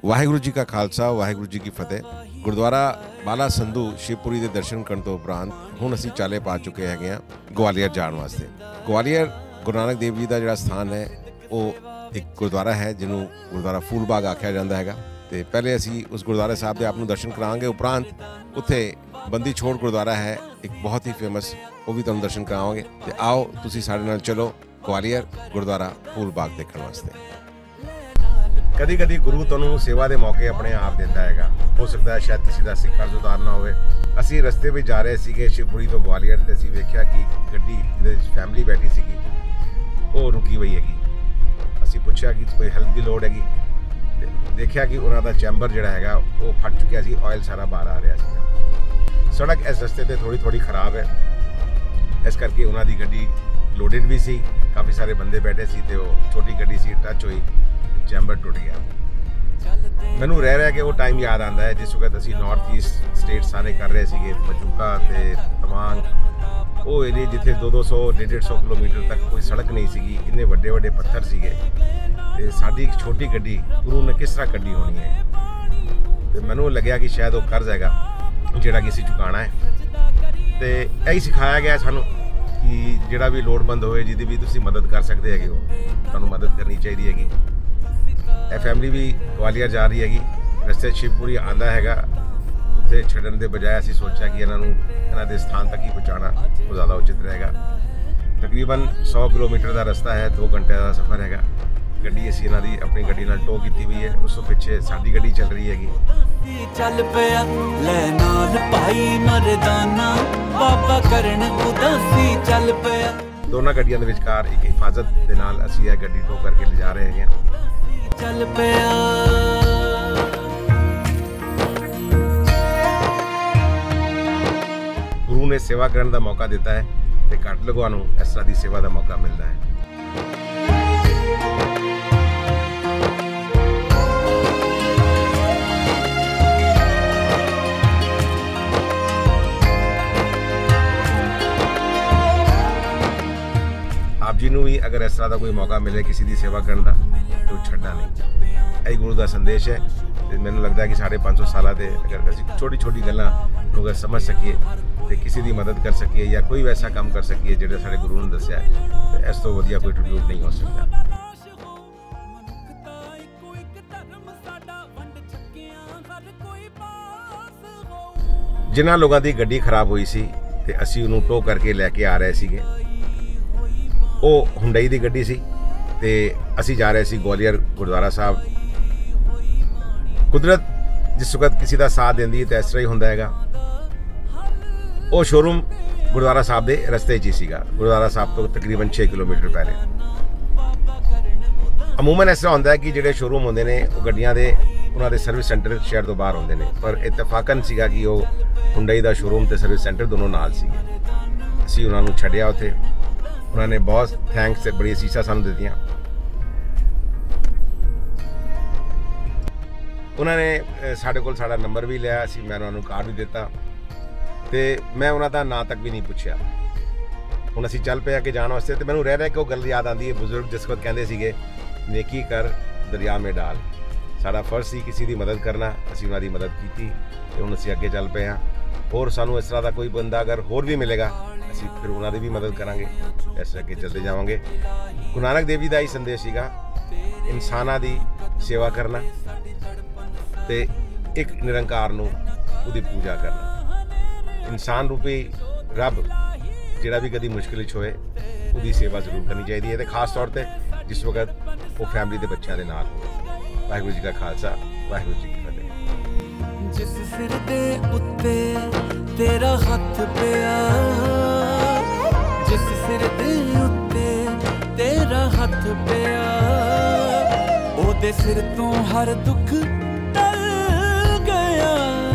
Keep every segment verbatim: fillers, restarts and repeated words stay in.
वाहिगुरू जी का खालसा वाहिगुरू जी की फतेह। गुरुद्वारा बाला संधू शिवपुरी के दर्शन करने तो उपरांत हुण असीं चाले पा चुके हैं ग्वालियर जाने वास्ते। ग्वालियर गुरु नानक देव जी का जिहड़ा स्थान है वो एक गुरुद्वारा है जिन्हों गुरुद्वारा फूलबाग आख्या जाता है। तो पहले असी उस गुरुद्वारे साहब के आपको दर्शन करांगे, उपरांत उत्थे बंदी छोड़ गुरुद्वारा है एक बहुत ही फेमस, वो भी तुहानूं दर्शन करावांगे। तो आओ तुसीं साडे नाल चलो ग्वालियर गुरुद्वारा फूलबाग देखने वास्ते। कभी कभी गुरु तुहानूं सेवा के मौके अपने आप देता है, हो सकता है शायद किसी का सिख कर्ज उतारना हो। असी रस्ते में जा रहे थे शिवपुरी तो ग्वालियर, तो असी वेख्या कि गड्डी जिहदे फैमिली बैठी सी वो रुकी हुई हैगी। असी पूछा कि कोई हेल्प की लोड़ हैगी, देखा कि उन्हों का चैंबर जिहड़ा हैगा वो फट चुकिया सी, ऑयल सारा बाहर आ रहा सी। सड़क इस रस्ते ते थोड़ी थोड़ी खराब है, इस करके उन्होंने गड्डी लोडिड भी सी, काफ़ी सारे बंदे बैठे सी, तो छोटी गड्डी सी टच हुई, चैंबर टुट गया। मैनू रह रहा कि वो टाइम याद आता है जिस वक्त असी नॉर्थ ईस्ट स्टेट सारे कर रहे थे, मजूका ते तवांग, वो एरिए जिथे दो दो सौ डेढ़ डेढ़ सौ किलोमीटर तक कोई सड़क नहीं सी, इन्ने वड्डे वड्डे पत्थर सीगे, ते साडी एक छोटी गड्डी गुरु ने किस तरह कड्डी होनी है। तो मैनू लग्या कि शायद वो कर्ज हैगा जिहड़ा कि असीं चुकाना है। तो यही सिखाया गया सानू कि जिहड़ा भी लोड़वंद होए, जिहदी भी तुसीं मदद कर सकते हैगे हो, तुहानूं मदद करनी चाहिए हैगी। ए फैमिली भी ग्वालियर जा रही हैगी, रस्ते शिवपुरी आंदा हैगा, उत्थे छड्डण दे बजाय असीं सोचा कि इन्हां नूं इन्हां दे स्थान तक ही पहुँचाना वो ज़्यादा उचित रहेगा। तकरीबन सौ किलोमीटर का रस्ता है, दो घंटे का सफ़र हैगा। गड्डी असीं इन्हां दी अपनी गड्डी नाल टो कीती हुई है, उस तो पिछे साडी गड्डी चल रही हैगी। चल पिया ले नाल भाई मरदाना बाबा करन उदासी चल पिया। दोनों गड्डियां दे विचकार एक हिफाजत दे नाल असीं यह गड्डी टो करके ले जा रहे हैं। चल पिया गुरु ने सेवा करने का मौका देता है, तो घट लोगों नूं इस तरह की सेवा का मौका मिलता है। आप जी नूं भी अगर इस तरह का कोई मौका मिले किसी की सेवा करने का, तो छड्डना नहीं। यही गुरु का संदेश है। मैनूं लगता है कि साढ़े पाँच सौ साल से अगर असीं छोटी छोटी गल्लां लोग समझ सकीए, तो किसी की मदद कर सकीए या कोई वैसा काम कर सकीए जिहड़ा साडे गुरु ने दस्सिया है, तो इस तो वधिया कोई ट्रिब्यूट नहीं हो सकता। जिन्हां लोगों की गड्डी खराब हुई सी ते असीं उहनूं टो करके लैके आ रहे सीगे, वो हुंडई की गड्डी सी, ते असीं जा रहे सी ग्वालियर गुरुद्वारा साहब। कुदरत जिस वक्त किसी का साथ देंदी है तो इस तरह ही होंदा हैगा। वो शोरूम गुरुद्वारा साहब के रस्ते च ही सीगा, गुरुद्वारा साहब तो तकरीबन छे किलोमीटर पहले। अमूमन इस तरह होंदा है कि जिहड़े शोरूम होंदे ने वो गड्डियां दे उन्हां दे सर्विस सेंटर शहर तो बाहर होंदे ने, पर इतफाकन सीगा कि वो हुंडई दा शोरूम ते सर्विस सेंटर दोनों नाल सीगे। असीं उन्हां नूं छड्डिया उत्थे, उन्होंने बहुत थैंक्स से बड़ी असीसा सानू दित्तियां। उन्होंने साढ़े कोल साड़ा नंबर भी लिया, असी मैं उन्होंने कार्ड भी दिता, तो मैं उन्हों का ना तक भी नहीं पूछा। हुण असीं चल पे कि जाने वास्ते, तो मैनूं रह रहा कि वो गल याद आती है, बुजुर्ग जिस वक्त कहते सीगे नेकी कर दरिया में डाल। साड़ा फर्ज सी किसी की मदद करना, असीं उन्हां दी मदद की, तो हुण असीं अगे चल पे हाँ। होर सानू इस तरह का कोई बंदा अगर होर भी मिलेगा, असीं फिर उन्हां दी भी मदद करांगे, इस अगे चलते जावांगे। गुरु नानक देव जी का ही संदेश सीगा, इंसानां दी सेवा करना ते एक निरंकार नूं उहदी पूजा करना। इंसान रूपी रब जिहड़ा भी कभी मुश्किल होए उहदी सेवा जरूर करनी चाहिए है, खास तौर पर जिस वक्त वो फैमिली के बच्चों के नाल हो। वाहिगुरू जी का खालसा वाहिगुरू जी की फतेह। जिस सिर दे उत्ते तेरा हथ पिया, जिस सिर दे उत्ते तेरा हथ पिया, ओदे सिर तो हर दुख टल गया।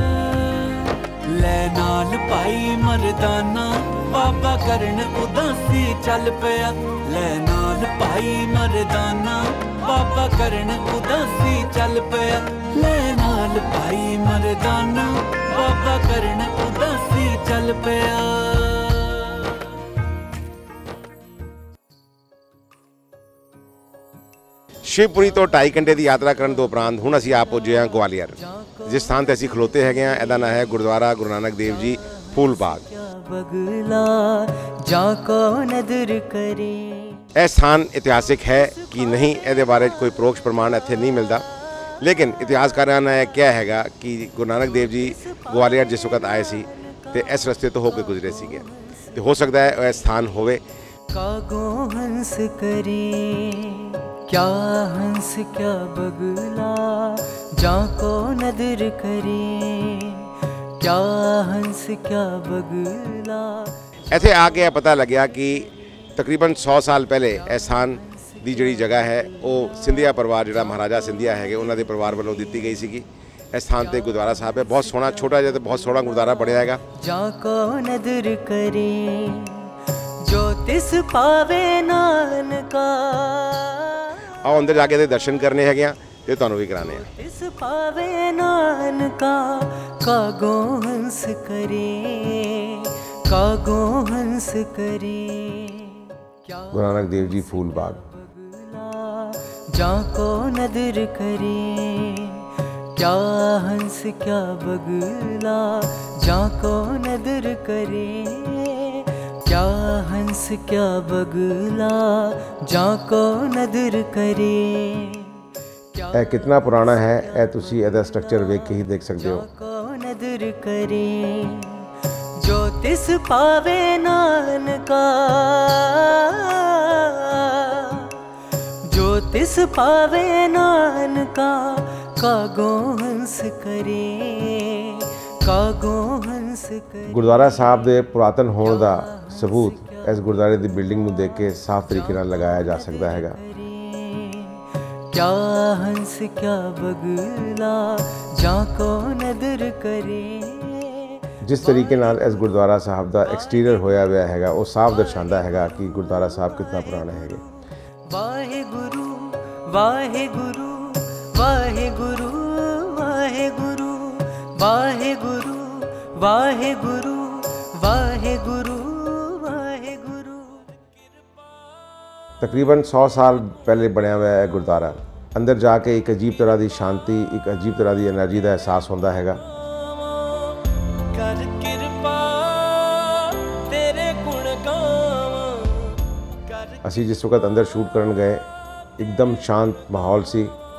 ले नाल पाई मरदाना बाबा करन उदासी चल पिया। ले नाल पाई मरदाना बाबा करन उदासी चल पिया। ले नाल पाई मरदाना बाबा करन उदासी चल पिया। शिवपुरी तो ढाई घंटे की यात्रा करने तो उपरांत हुण असीं आ पुजे हाँ ग्वालियर, जिस स्थान ते असीं खलोते हैगे हाँ इहदा नाम है गुरुद्वारा गुरु नानक देव जी फूलबाग। यह स्थान इतिहासिक है कि नहीं, ये बारे कोई प्रोक्ष प्रमाण इत्थे नहीं मिलता, लेकिन इतिहासकारां ने क्या हैगा कि गुरु नानक देव जी ग्वालियर जिस वक्त आए सी ते इस रस्ते तो होकर गुजरे सीगे, तो हो सकता है वह स्थान होवे। कागो हंस करे क्या हंस क्या बगला, जाको नदर करे क्या हंस क्या बगला। इत्थे आके पता लग्या कि तकरीबन सौ साल पहले इस स्थान की जिहड़ी जगह है वो सिंधिया परिवार जिहड़ा महाराजा सिंधिया है उन्होंने परिवार वालों दी गई सी। इस स्थान ते गुरुद्वारा साहब है, बहुत सोहना छोटा जिहा बहुत सोहना गुरुद्वारा बनया है। जाको नदर करे जो तिस पावे नानका, आओ अंदर जाके दे दर्शन करने है ते तुहानूं भी कराने हैं। तिस पावे नानका कागो हंस करे कागो हंस करे। गुरु नानक देव जी फूलबाग जाको नदर करे क्या हंस क्या बगला, जाको नदर करे क्या हंस क्या बगला, जाको नदर करे। यह कितना पुराना है यह तुसी इहदा स्ट्रक्चर वेख के ही देख सकते हो। जाको नदर करे जो तिस पावे नानका, जो तिस पावे नानका कागो हंस करे कागो हंस करे। गुरुद्वारा साहब दे पुरातन होने का सबूत इस गुरुद्वारे की बिल्डिंग में देख के साफ तरीके नाल लगाया जा सकता है। क्या हंस क्या बगला, जाको नदर करे। जिस तरीके नाल इस गुरुद्वारा साहब का एक्सटीरियर होया हुआ है वो साफ दर्शाता है कि गुरुद्वारा साहब कितना पुराना है। वाहे गुरु वाहे गुरु वाहे गुरु वाहे गुरु वाहे गुरु वाहे गुरु वाहे गुरु वाहे गुरु। तकरीबन सौ साल पहले बनया हुआ है गुरुद्वारा। अंदर जाके एक अजीब तरह की शांति, एक अजीब तरह की एनर्जी का एहसास होता है। कर किरपा तेरे गुण गावां। असी जिस वक्त अंदर शूट करन गए एकदम शांत माहौल सी।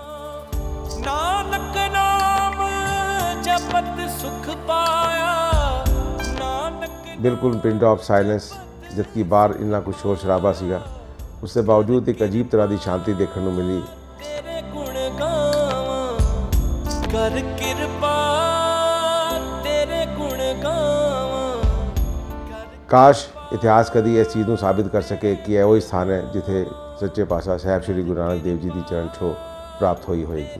नानक नाम जपत सुख पाया, नानक बिल्कुल प्रिंट ऑफ साइलेंस, जबकि बाहर इन्ना कुछ शोर शराबा सीगा, उसके बावजूद एक अजीब तरह की शांति देखने को मिली। तेरे गुण गावां कर किरपा तेरे गुण गावां। काश इतिहास कभी इस चीज़ को साबित कर सके कि यह वही स्थान है जिथे सच्चे पातशाह साहब श्री गुरु नानक देव जी की चरण छो प्राप्त हुई होगी।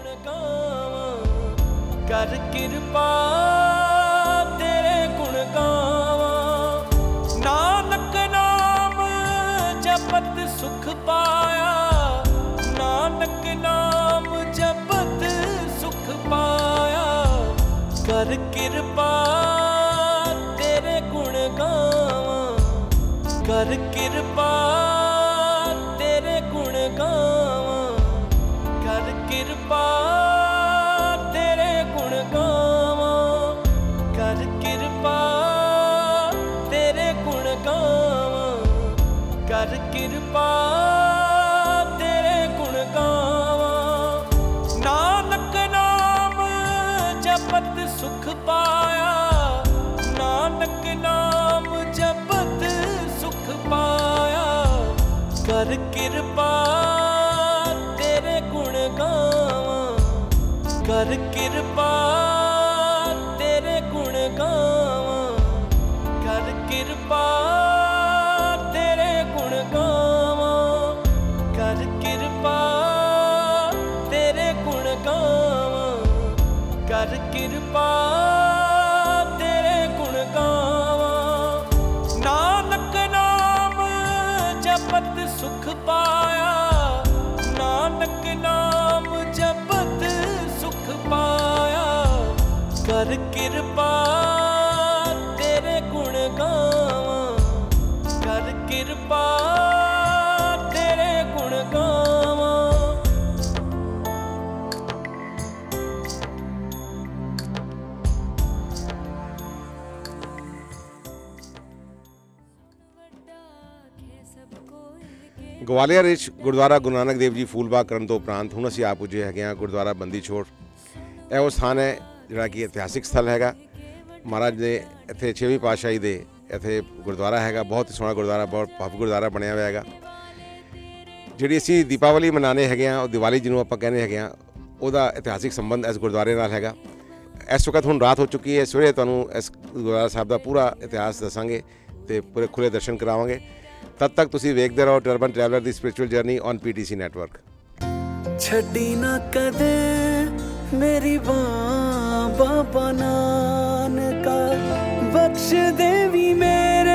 कर किरपा तेरे गुण गावां, नानक नाम जपत सुख पाया, नानक नाम जपत सुख पाया। कर किरपा तेरे गुण गावां, कर किरपा तेरे गुण गावां, कर किरपा तेरे गुण गावां, कर किरपा तेरे गुण गावां, कर किरपा तेरे गुण गावां। नानक नाम जपत सुख पाया, नानक नाम जपत सुख पाया। कर किरपा तेरे गुण गावां, कर किरपा तेरे गुण गावां, कर किरपा तेरे गुण गावां, कर किरपा तेरे गुण गावां, कर किरपा तेरे गुण गावां। नानक नाम जपत सुख पाया, नानक नाम जपत सुख पाया। कर किरपा तेरे गुण गावां, कर किरपा तेरे गुण गावां, ਗਵਾਲੀਅਰ ਵਿੱਚ ਗੁਰਦੁਆਰਾ ਗੁਰੂ ਨਾਨਕ ਦੇਵ ਜੀ ਫੂਲਬਾਗ ਕਰਨ ਤੋਂ ਉਪਰੰਤ ਹੁਣ ਅਸੀਂ ਆ ਪੁੱਜੇ ਹੈਗੇ ਹਾਂ ਗੁਰਦੁਆਰਾ ਬੰਦੀ ਛੋੜ। ਇਹ ਉਹ ਸਥਾਨ ਹੈ ਜਿਹੜਾ ਕਿ ਇਤਿਹਾਸਿਕ ਸਥਲ ਹੈਗਾ। ਮਹਾਰਾਜ ਦੇ ਇੱਥੇ ਛੇਵੀਂ ਪਾਤਸ਼ਾਹੀ ਦੇ ਇੱਥੇ ਗੁਰਦੁਆਰਾ ਹੈਗਾ, ਬਹੁਤ ਹੀ ਸੋਹਣਾ ਗੁਰਦੁਆਰਾ, ਬਹੁਤ ਭਵ ਗੁਰਦੁਆਰਾ ਬਣਿਆ ਹੋਇਆ ਹੈਗਾ। ਜਿਹੜੀ ਅਸੀਂ ਦੀਪਾਵਲੀ ਮਨਾਉਂਦੇ ਹੈਗੇ ਹਾਂ, ਉਹ ਦੀਵਾਲੀ ਜਿਹਨੂੰ ਆਪਾਂ ਕਹਿੰਦੇ ਹੈਗੇ ਹਾਂ, ਉਹਦਾ ਇਤਿਹਾਸਿਕ ਸੰਬੰਧ ਇਸ ਗੁਰਦੁਆਰੇ ਨਾਲ ਹੈਗਾ। ਇਸ ਵਕਤ ਹੁਣ ਰਾਤ ਹੋ ਚੁੱਕੀ ਹੈ, ਸਵੇਰੇ ਤੁਹਾਨੂੰ ਇਸ ਗੁਰਦੁਆਰਾ ਸਾਹਿਬ ਦਾ ਪੂਰਾ ਇਤਿਹਾਸ ਦੱਸਾਂਗੇ ਤੇ ਪੂਰੇ ਖੁੱਲ੍ਹੇ ਦਰਸ਼ਨ ਕਰਾਵਾਂਗੇ। ਤਦ ਤੱਕ ਤੁਸੀਂ ਵੇਖਦੇ ਰਹੋ ਟਰਬਨ ਟਰੈਵਲਰ ਦੀ spiritual journey on P T C network. ਛੱਡੀ ਨਾ ਕਦੇ ਮੇਰੀ ਬਾਂ ਬਾਬਾ ਨਾਨਕਾ, ਬਖਸ਼ ਦੇਵੀ ਮੇਰੇ,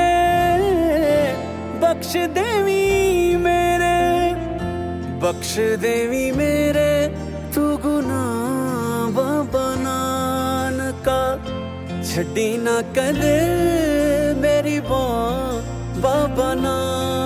ਬਖਸ਼ ਦੇਵੀ ਮੇਰੇ, ਬਖਸ਼ ਦੇਵੀ ਮੇਰੇ ਤੂੰ ਗੁਨਾਹ ਬਾਬਾ ਨਾਨਕਾ। ਛੱਡੀ ਨਾ ਕਦੇ ਮੇਰੀ ਬਾਂ ਬਾਬਾ ਨਾਨਕਾ।